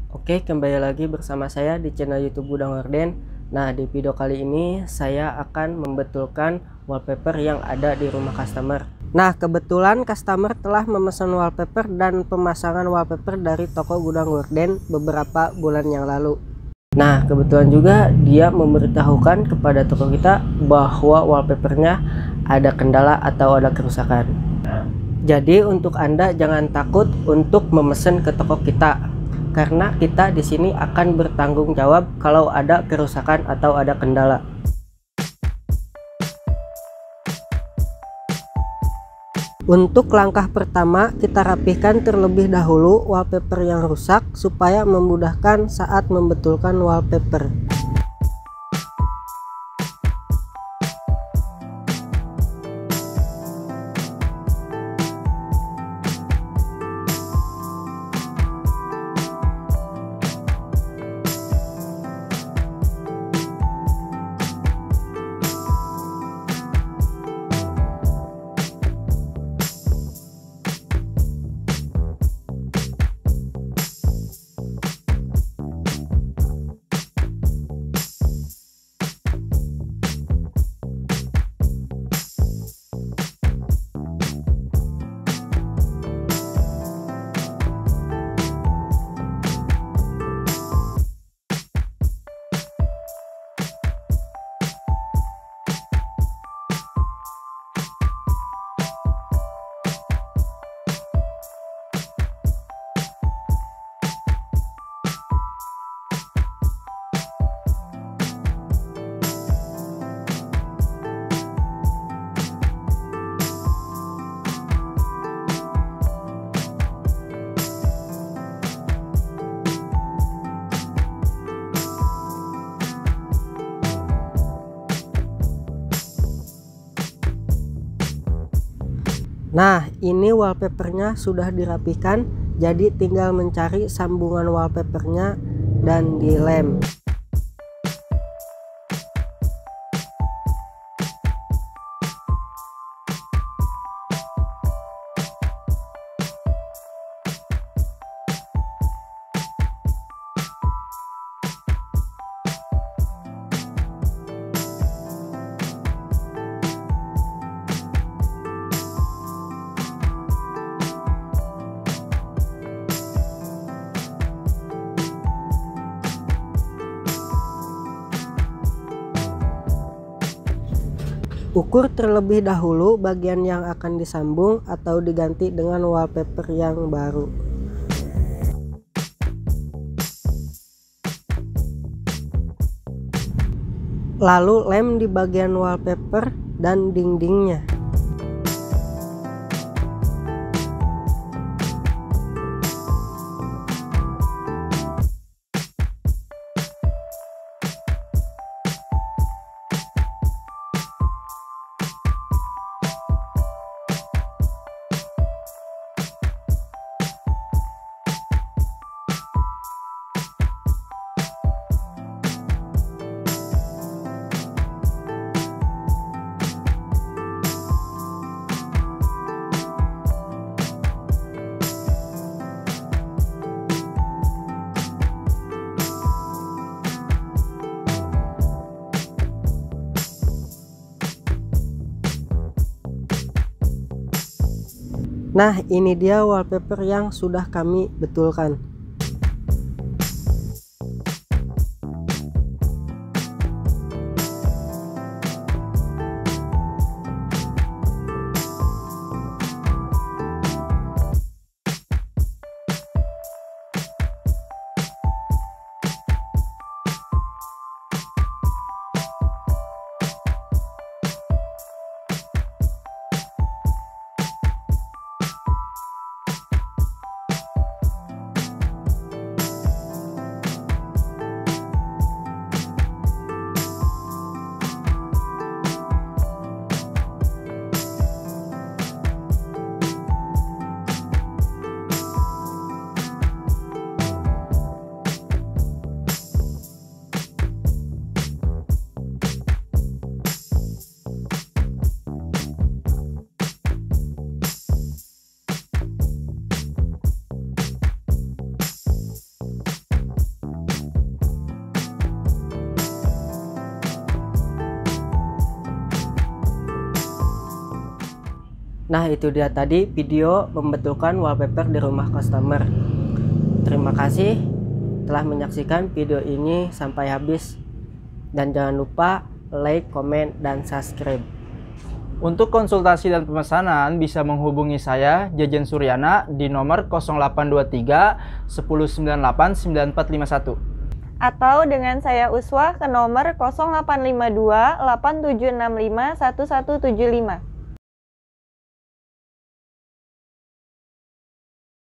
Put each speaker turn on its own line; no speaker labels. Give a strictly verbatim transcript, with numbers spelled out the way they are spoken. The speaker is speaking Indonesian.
Oke, kembali lagi bersama saya di channel YouTube Gudang Horden. Nah, di video kali ini saya akan membetulkan wallpaper yang ada di rumah customer. Nah, kebetulan customer telah memesan wallpaper dan pemasangan wallpaper dari toko Gudang Horden beberapa bulan yang lalu. Nah, kebetulan juga dia memberitahukan kepada toko kita bahwa wallpapernya ada kendala atau ada kerusakan. Jadi untuk Anda jangan takut untuk memesan ke toko kita, karena kita di sini akan bertanggung jawab kalau ada kerusakan atau ada kendala. Untuk langkah pertama, kita rapihkan terlebih dahulu wallpaper yang rusak supaya memudahkan saat membetulkan wallpaper. Nah, ini wallpapernya sudah dirapikan, jadi tinggal mencari sambungan wallpapernya dan dilem. Ukur terlebih dahulu bagian yang akan disambung atau diganti dengan wallpaper yang baru. Lalu lem di bagian wallpaper dan dindingnya. Nah, ini dia wallpaper yang sudah kami betulkan. Nah, itu dia tadi video membetulkan wallpaper di rumah customer. Terima kasih telah menyaksikan video ini sampai habis. Dan jangan lupa like, komen, dan subscribe.
Untuk konsultasi dan pemesanan bisa menghubungi saya, Jejen Suryana, di nomor nol delapan dua tiga, satu nol sembilan delapan, sembilan empat lima satu.
Atau dengan saya Uswah ke nomor nol delapan lima dua, delapan tujuh enam lima, satu satu tujuh lima.